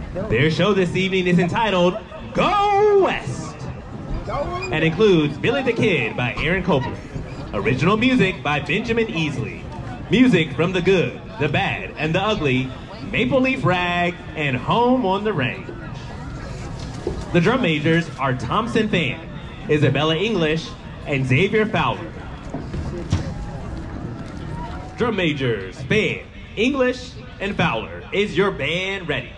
Their show this evening is entitled Go West and includes Billy the Kid by Aaron Copland. Original music by Benjamin Easley. Music from The Good, The Bad, and The Ugly, Maple Leaf Rag, and Home on the Range. The drum majors are Thompson Fan, Isabella English, and Xavier Fowler. Drum majors, Fan, English, and Fowler. Is your band ready?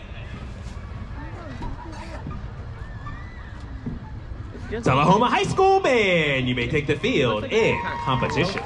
Tullahoma High School Band, you may take the field in competition.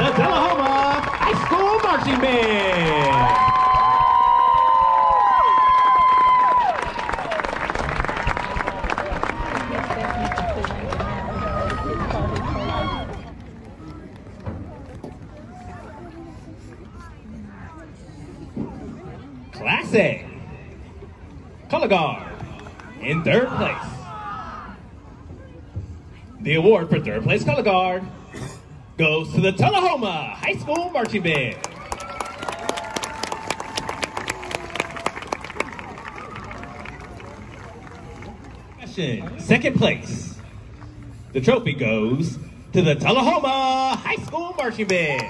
the Tullahoma High School Marching Band. Class A, color guard, in third place. The award for third place color guard goes to the Tullahoma High School Marching Band. Second place. The trophy goes to the Tullahoma High School Marching Band.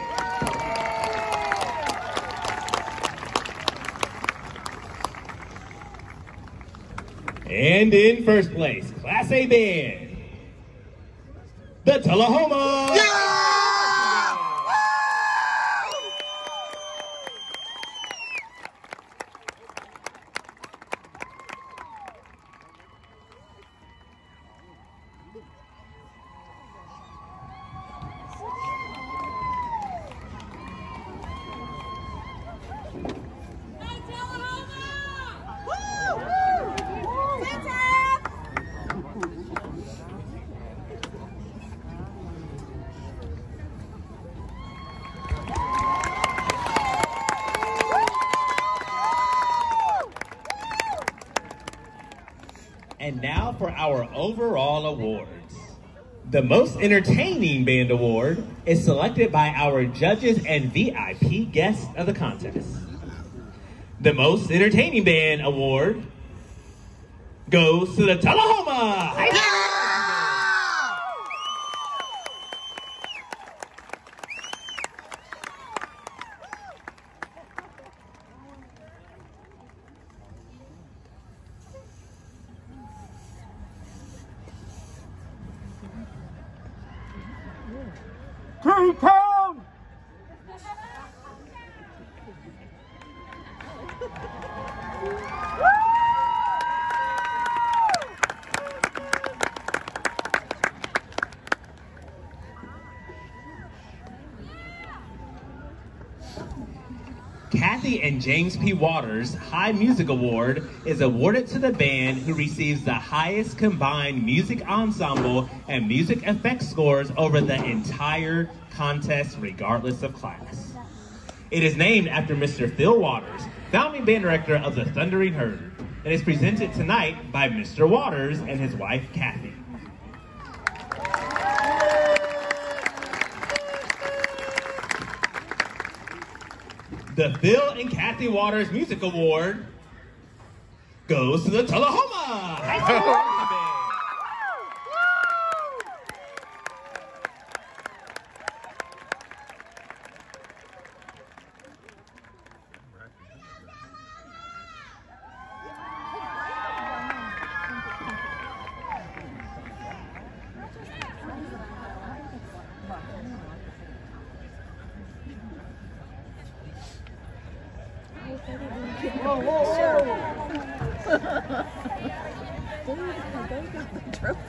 And in first place, Class A band, the Tullahoma. Yeah! And now for our overall awards. The most entertaining band award is selected by our judges and VIP guests of the contest. The most entertaining band award goes to the Tullahoma High School. Town! Kathy and James P. Waters High Music Award is awarded to the band who receives the highest combined music ensemble and music effects scores over the entire contest, regardless of class. It is named after Mr. Phil Waters, founding band director of the Thundering Herd, and is presented tonight by Mr. Waters and his wife, Kathy. The Phil and Kathy Waters Music Award goes to the Tullahoma High School Marching Band. Whoa, whoa, whoa! Don't get the trophy.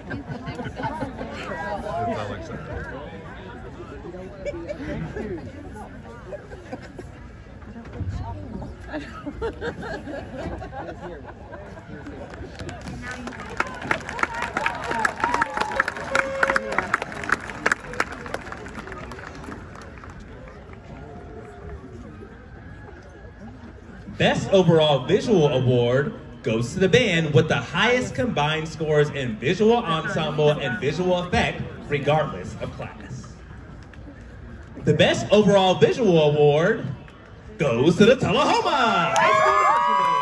Best Overall Visual Award goes to the band with the highest combined scores in visual ensemble and visual effect, regardless of class. The Best Overall Visual Award goes to the Tullahoma High School Marching Band.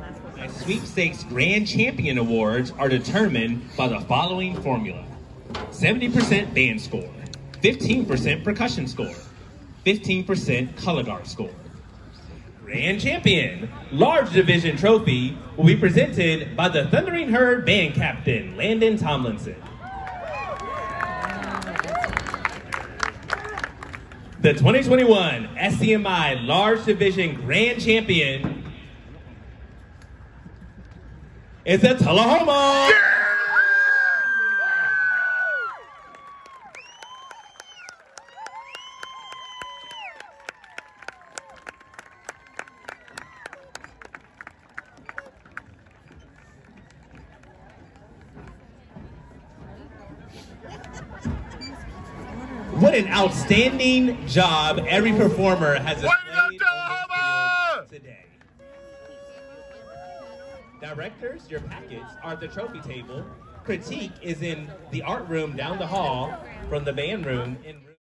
Sweepstakes Grand Champion Awards are determined by the following formula. 70% band score, 15% percussion score, 15% color guard score. Grand champion, large division trophy will be presented by the Thundering Herd band captain, Landon Tomlinson. The 2021 SCMI large division grand champion is the Tullahoma. Yeah! What an outstanding job every performer has displayed today. Directors, your packets are at the trophy table. Critique is in the art room down the hall from the band room in room